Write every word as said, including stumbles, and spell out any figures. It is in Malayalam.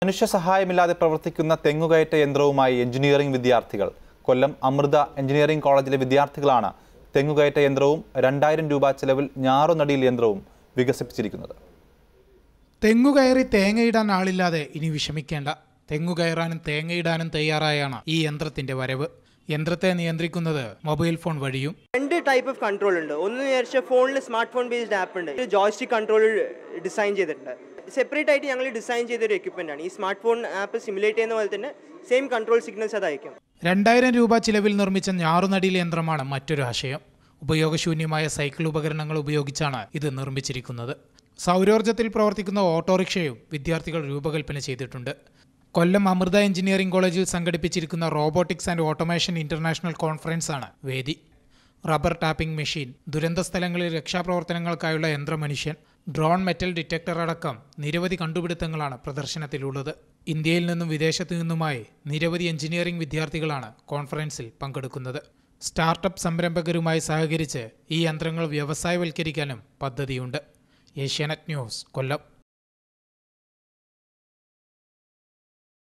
മനുഷ്യ സഹായമില്ലാതെ പ്രവർത്തിക്കുന്ന തെങ്ങുകയറ്റ യന്ത്രവുമായി എഞ്ചിനീയറിംഗ് വിദ്യാർത്ഥികൾ കൊല്ലം അമൃത എഞ്ചിനീയറിംഗ് കോളേജിലെ വിദ്യാർത്ഥികളാണ് തെങ്ങുകയറ്റ യന്ത്രവും രണ്ടായിരം രൂപ ചെലവിൽ ഞാറുനടിയിൽ യന്ത്രവും വികസിപ്പിച്ചിരിക്കുന്നത്. തെങ്ങുകയറി തേങ്ങയിടാൻ ആളില്ലാതെ ഇനി വിഷമിക്കേണ്ട. തെങ്ങുകയറാനും തേങ്ങയിടാനും തയ്യാറായാണ് ഈ യന്ത്രത്തിന്റെ വരവ്. യന്ത്രത്തെ നിയന്ത്രിക്കുന്നത് മൊബൈൽ ഫോൺ വഴിയും. രണ്ട് ടൈപ്പ് ഓഫ് കൺട്രോൾ ഉണ്ട്. ഒന്ന് വിചാരിച്ച ഫോണിൽ സ്മാർട്ട് ഫോൺ ബേസ്ഡ് ആപ്പ് ഉണ്ട്. ജോയ്സ്റ്റിക് കൺട്രോൾ ഡിസൈൻ ചെയ്തിട്ടുണ്ട്. സെപ്പറേറ്റ് ആയിട്ട് ഞങ്ങൾ ഡിസൈൻ ചെയ്തൊരു എക്യുപ്മെന്റ് ആണ്. ഈ സ്മാർട്ട് ഫോൺ ആപ്പ് സിമുലേറ്റ് ചെയ്യുന്ന പോലെ തന്നെ സെയിം കൺട്രോൾ സിഗ്നൽസ് അത് അയക്കും. രണ്ടായിരം രൂപ ചിലവിൽ നിർമ്മിച്ച ഞാറുനടിയിൽ യന്ത്രമാണ് മറ്റൊരു ആശയം. ഉപയോഗശൂന്യമായ സൈക്കിൾ ഉപകരണങ്ങൾ ഉപയോഗിച്ചാണ് ഇത് നിർമ്മിച്ചിരിക്കുന്നത്. സൗരോർജ്ജത്തിൽ പ്രവർത്തിക്കുന്ന ഓട്ടോറിക്ഷയും വിദ്യാർത്ഥികൾ രൂപകൽപ്പന ചെയ്തിട്ടുണ്ട്. കൊല്ലം അമൃത എഞ്ചിനീയറിംഗ് കോളേജിൽ സംഘടിപ്പിച്ചിരിക്കുന്ന robotics and automation international conference ആണ് വേദി. റബ്ബർ ടാപ്പിംഗ് മെഷീൻ, ദുരന്ത സ്ഥലങ്ങളിൽ രക്ഷാപ്രവർത്തനങ്ങൾക്കായുള്ള യന്ത്രമനുഷ്യൻ, ഡ്രോൺ മെറ്റൽ ഡിറ്റക്ടർ അടക്കം നിരവധി കണ്ടുപിടുത്തങ്ങളാണ് പ്രദർശനത്തിലുള്ളത്. ഇന്ത്യയിൽ നിന്നും വിദേശത്തു നിന്നുമായി നിരവധി എഞ്ചിനീയറിംഗ് വിദ്യാർത്ഥികളാണ് കോൺഫറൻസിൽ പങ്കെടുക്കുന്നത്. സ്റ്റാർട്ടപ്പ് സംരംഭകരുമായി സഹകരിച്ച് ഈ യന്ത്രങ്ങൾ വ്യവസായവൽക്കരിക്കാനും പദ്ധതിയുണ്ട്. ഏഷ്യാനെറ്റ് ന്യൂസ്, കൊല്ലം.